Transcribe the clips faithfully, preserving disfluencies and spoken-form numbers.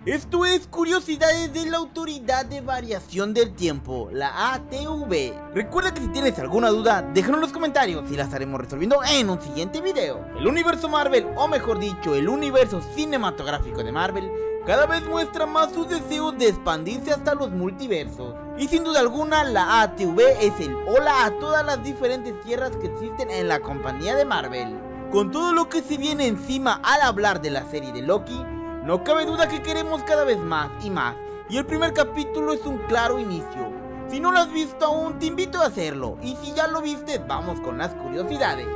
Esto es Curiosidades de la Autoridad de Variación del Tiempo, la A T V. Recuerda que si tienes alguna duda, déjalo en los comentarios y la estaremos resolviendo en un siguiente video. El universo Marvel, o mejor dicho, el universo cinematográfico de Marvel, cada vez muestra más sus deseos de expandirse hasta los multiversos. Y sin duda alguna, la A T V es el hola a todas las diferentes tierras que existen en la compañía de Marvel. Con todo lo que se viene encima al hablar de la serie de Loki, no cabe duda que queremos cada vez más y más, y el primer capítulo es un claro inicio. Si no lo has visto aún, te invito a hacerlo, y si ya lo viste, vamos con las curiosidades.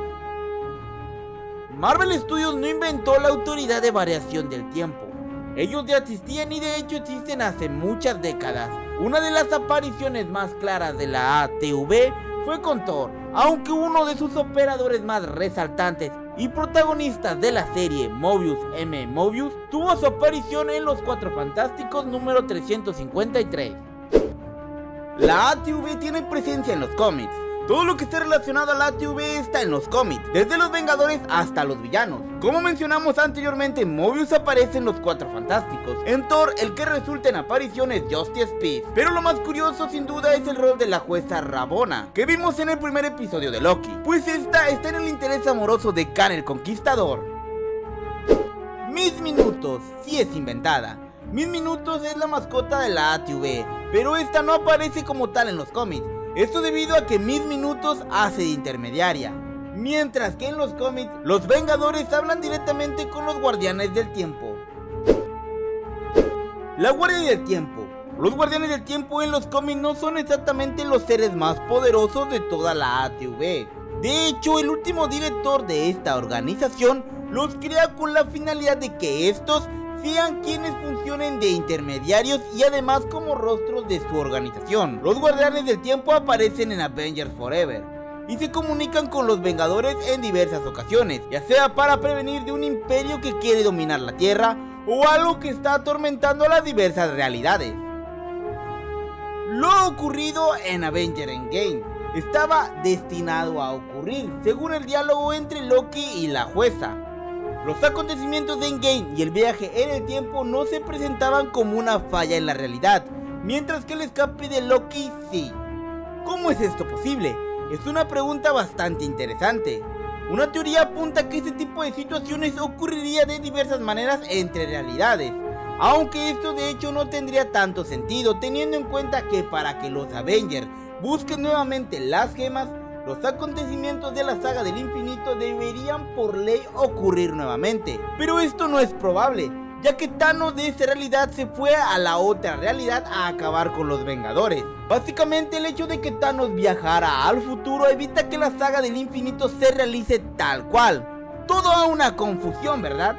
Marvel Studios no inventó la autoridad de variación del tiempo. Ellos ya existían y de hecho existen hace muchas décadas. Una de las apariciones más claras de la A T V fue con Thor, aunque uno de sus operadores más resaltantes y protagonistas de la serie, Mobius M. Mobius, tuvo su aparición en Los Cuatro Fantásticos número trescientos cincuenta y tres. La A T V tiene presencia en los cómics. Todo lo que esté relacionado a la A T V está en los cómics, desde los Vengadores hasta los villanos. Como mencionamos anteriormente, Mobius aparece en Los Cuatro Fantásticos. En Thor, el que resulta en aparición es Justice Peace. Pero lo más curioso sin duda es el rol de la jueza Ravonna, que vimos en el primer episodio de Loki, pues esta está en el interés amoroso de Khan el Conquistador. Miss Minutos, sí es inventada. Miss Minutos es la mascota de la A T V, pero esta no aparece como tal en los cómics. Esto debido a que Miss Minutos hace de intermediaria, mientras que en los cómics los Vengadores hablan directamente con los Guardianes del Tiempo. La Guardia del Tiempo. Los Guardianes del Tiempo en los cómics no son exactamente los seres más poderosos de toda la A T V. De hecho, el último director de esta organización los crea con la finalidad de que estos sean quienes funcionen de intermediarios y además como rostros de su organización. Los Guardianes del Tiempo aparecen en Avengers Forever y se comunican con los Vengadores en diversas ocasiones, ya sea para prevenir de un imperio que quiere dominar la Tierra o algo que está atormentando las diversas realidades. Lo ocurrido en Avengers Endgame estaba destinado a ocurrir, según el diálogo entre Loki y la jueza. Los acontecimientos de Endgame y el viaje en el tiempo no se presentaban como una falla en la realidad, mientras que el escape de Loki sí. ¿Cómo es esto posible? Es una pregunta bastante interesante. Una teoría apunta que este tipo de situaciones ocurriría de diversas maneras entre realidades, aunque esto de hecho no tendría tanto sentido teniendo en cuenta que para que los Avengers busquen nuevamente las gemas, los acontecimientos de la saga del infinito deberían por ley ocurrir nuevamente. Pero esto no es probable, ya que Thanos de esa realidad se fue a la otra realidad a acabar con los Vengadores. Básicamente el hecho de que Thanos viajara al futuro evita que la saga del infinito se realice tal cual. Toda una confusión, ¿verdad?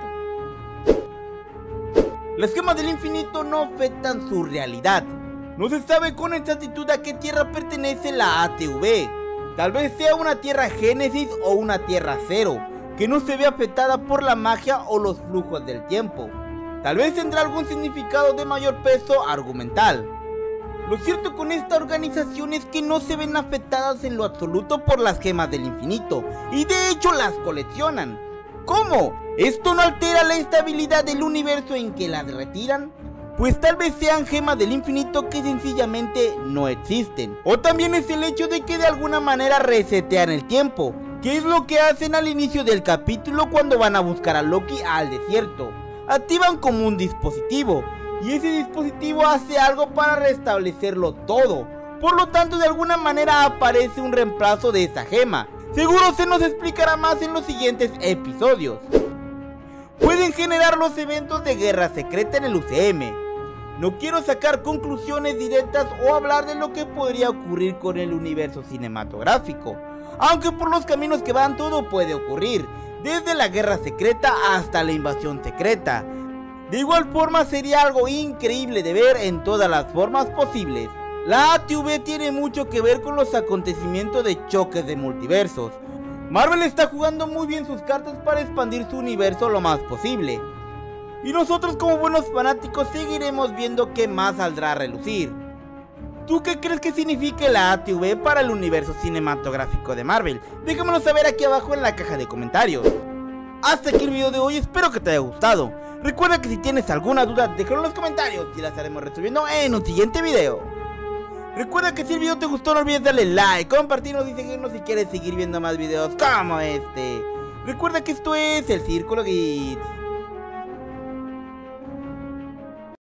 Las gemas del infinito no afectan su realidad. No se sabe con exactitud a qué tierra pertenece la A T V. Tal vez sea una tierra Génesis o una tierra Cero, que no se ve afectada por la magia o los flujos del tiempo. Tal vez tendrá algún significado de mayor peso argumental. Lo cierto con esta organización es que no se ven afectadas en lo absoluto por las gemas del infinito, y de hecho las coleccionan. ¿Cómo? ¿Esto no altera la estabilidad del universo en que las retiran? Pues tal vez sean gemas del infinito que sencillamente no existen. O también es el hecho de que de alguna manera resetean el tiempo, que es lo que hacen al inicio del capítulo cuando van a buscar a Loki al desierto. Activan como un dispositivo, y ese dispositivo hace algo para restablecerlo todo. Por lo tanto, de alguna manera aparece un reemplazo de esa gema. Seguro se nos explicará más en los siguientes episodios. Pueden generar los eventos de guerra secreta en el U C M. No quiero sacar conclusiones directas o hablar de lo que podría ocurrir con el universo cinematográfico, aunque por los caminos que van todo puede ocurrir, desde la guerra secreta hasta la invasión secreta. De igual forma sería algo increíble de ver en todas las formas posibles. La A T V tiene mucho que ver con los acontecimientos de choques de multiversos. Marvel está jugando muy bien sus cartas para expandir su universo lo más posible. Y nosotros como buenos fanáticos seguiremos viendo qué más saldrá a relucir. ¿Tú qué crees que signifique la A T V para el universo cinematográfico de Marvel? Déjamelo saber aquí abajo en la caja de comentarios. Hasta aquí el video de hoy, espero que te haya gustado. Recuerda que si tienes alguna duda, déjalo en los comentarios y la estaremos resolviendo en un siguiente video. Recuerda que si el video te gustó no olvides darle like, compartirnos y seguirnos si quieres seguir viendo más videos como este. Recuerda que esto es el Círculo Geeks.